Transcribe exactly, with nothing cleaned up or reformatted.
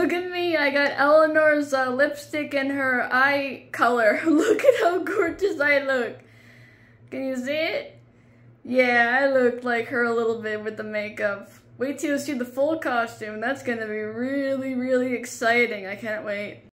Look at me, I got Eleanor's uh, lipstick in her eye color. Look at how gorgeous I look. Can you see it? Yeah, I look like her a little bit with the makeup. Wait till you see the full costume. That's gonna be really, really exciting. I can't wait.